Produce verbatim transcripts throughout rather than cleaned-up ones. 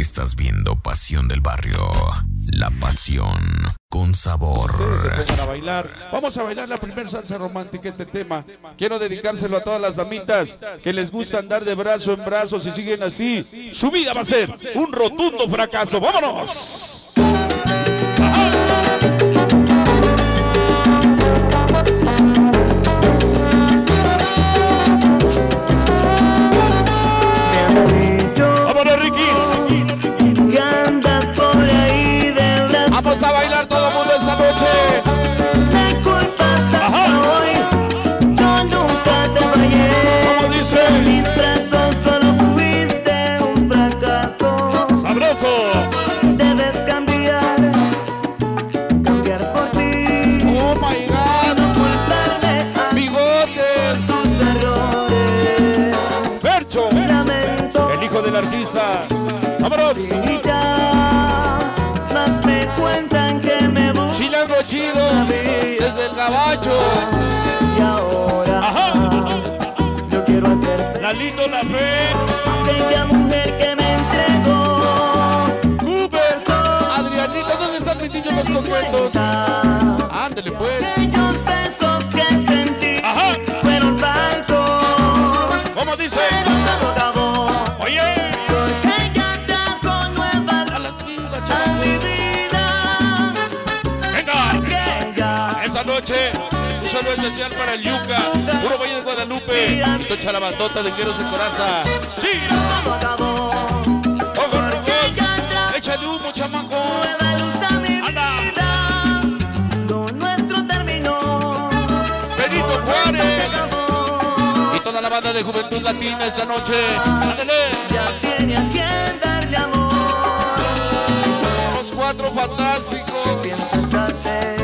Estás viendo Pasión del Barrio. La pasión con sabor. Ustedes se pongan a bailar. Vamos a bailar la primera salsa romántica, este tema. Quiero dedicárselo a todas las damitas que les gusta andar de brazo en brazo. Si siguen así, su vida va a ser un rotundo fracaso. ¡Vámonos! ¡Vámonos, Riquis! Vamos a bailar todo el mundo esta noche. Me culpas hasta hoy, yo nunca te fallé. ¿Cómo dice? En mis brazos solo fuiste un fracaso. ¡Sabroso! Debes cambiar, cambiar por ti. ¡Oh, my God! No culparme a ¡Bigotes! tus errores. ¡Fercho! Lamento. El hijo de la artista. ¡Vámonos! Y ya, más me cuentan que me buscan. Chilango chido, desde el gabacho. Y ahora, Ajá. yo quiero hacer Lalito La Fe. aquella mujer que me entregó. Cooper. Adrianita, ¿dónde están mis niños los coquetos? Ándale pues. Aquellos besos que sentí Ajá. fueron falsos. ¿Cómo dice? Pero se acabó. Oye. Porque ella trajo nueva A luz las vidas, a chaval. mi vida. Venga. Aquella Esa noche, un saludo especial para el Yuca, puro Valle de Guadalupe, y tocha la bandota de Quiero Sin Coraza. ¡Sí! todo acabó. ¡Ojo, rojos! ¡Échale humo, chamaco! Nueva luz a mi ¡Anda! vida. Lo nuestro terminó. ¡Benito Juárez! Se acabó. Y toda la banda de Juventud Latina esta noche. ¡Ándale! Ya tiene a quien darle amor. Los cuatro fantásticos. Piénsate,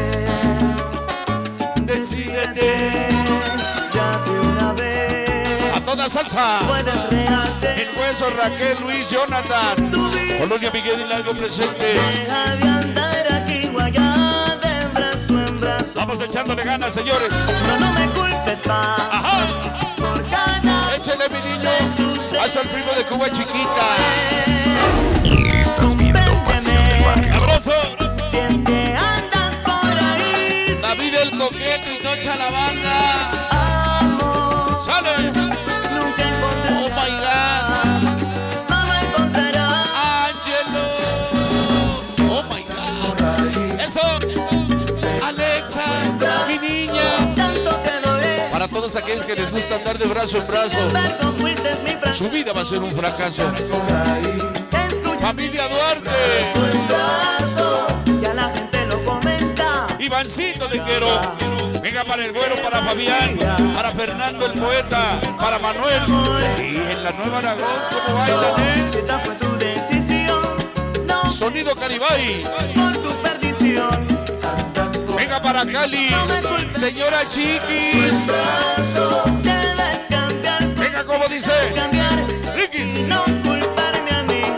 decídete ya de una vez. A toda salsa. Puedes rehacer El hueso, Raquel, Luis, Jonathan. tu vida. Colonia Miguel Hidalgo presente. Deja de andar aquí o allá de brazo en brazo. Vamos echándole ganas, señores. No, no me culpes más. Ajá. Por cada Échale, mi niño. Haz el primo de Cuba chiquita. Estás viendo Pasión del Barrio. ¡Sabroso! Si es que andas por ahí, David el coqueto y Nocha la banda. amor, ¡Sale! nunca ¡Oh, encontrarás. my God! No lo encontrarás. ¡Ángelo! ¡Oh, my God! ¡Eso! ¡Alexa! ¡Mi niña! Tanto te adoré. Para todos aquellos que les gusta andar de brazo en brazo, Tanto fuiste mi fracaso. su vida va a ser un fracaso. Escucha ¡Familia Duarte! un brazo, ya la gente lo comenta. Ivancito de Quero. Venga para el güero, para Fabián, para Fernando el poeta, para Manuel. Y en la Nueva Aragón, ¿cómo bailan, eh? Si esta fue tu decisión, no Sonido Caribay. por tu perdición. Venga para Cali, señora Chiquis. Brazo, debes cambiar, Venga, como dice cambiar, Riquis. no culparme a mí.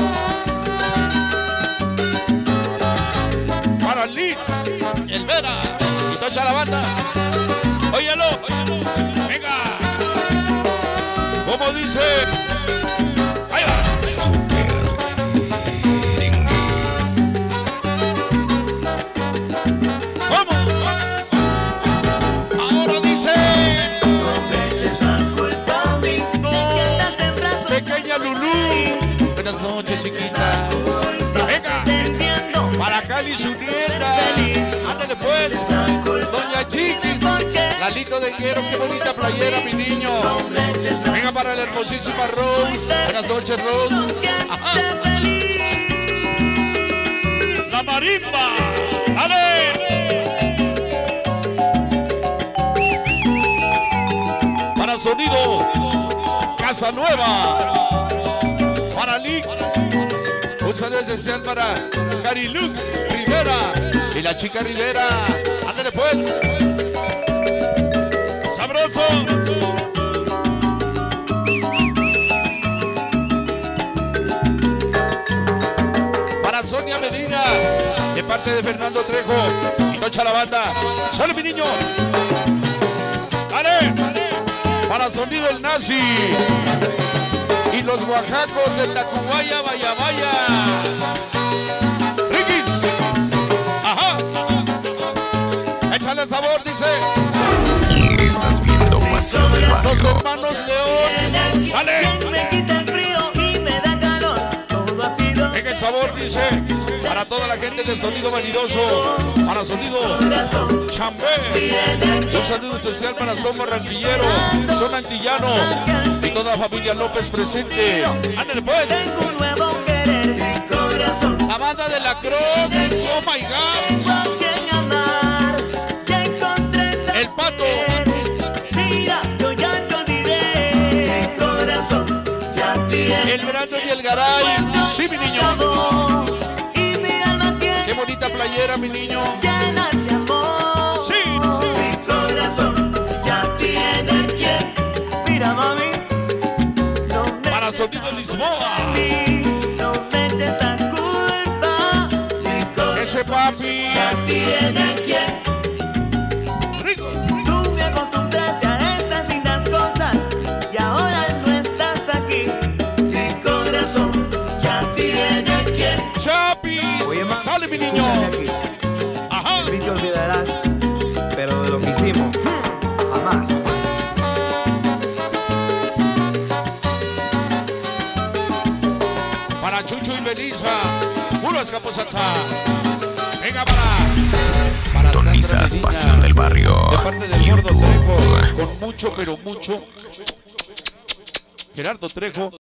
Para Liz, el Vera y tocha la banda. Óyelo, venga. Como dice. Ahí va. Super Dengue. ¿Cómo? Ahora dice. No me eches la culpa a mí. No. Que andas en brazos, Pequeña Lulú. Buenas noches, chiquita. Venga. te entiendo. Para Cali, su nieta. Ándale pues. Doña Chiquis. Lalito de Quero, qué bonita playera, mi niño. Venga para la hermosísima Rose. Buenas noches, Rose. Ajá. La marimba. ¡Dale! Para sonido Casanueva. Para Lix. Un saludo esencial para Carilux Rivera y la chica Rivera. Ándale pues. Sabroso. Para Sonia Medina, de parte de Fernando Trejo y Tocha la banda. ¡Sale, mi niño! ¡Dale! Para Sonido el Nazi y los oaxacos de Tacubaya, vaya, vaya. Los hermanos León. Dale. Me quita el frío y me da calor. Todo ha sido En el sabor dice, para toda la gente de Sonido Vanidoso, para Sonido Chambé, un saludo especial para Son Barranquillero, Son Antillano y toda la familia López presente. Ándale pues. tengo un nuevo querer, mi corazón. La banda de la Croc, oh my God. Tengo quien amar, ya encontré esa El Pato. mujer. Mira, yo ya te olvidé, mi corazón ya tiene El Brandon y el Garay. Sí, mi niño. amor, y mi alma tiene Qué bonita playera, mi niño. llena de amor. Sí, sí. Mi corazón ya tiene quien. Mira, mami, no me Para Sonido Lisboa. no me eches esta culpa. Mi corazón Ese papi. ya tiene quien. Rico. Tú me acostumbraste a esas lindas cosas y ahora no estás aquí. Mi corazón ya tiene quien. Chapis. Oye, ma, Sale, mi niño. escúchame aquí. Ajá. Sí te olvidarás, pero de lo que hicimos, jamás. Para Chucho y Belisa. Uno escapó salsa. Venga para. Sintonizas Pasión del Barrio. De parte del Gordo YouTube. Trejo. Con mucho, pero mucho. Gerardo Trejo.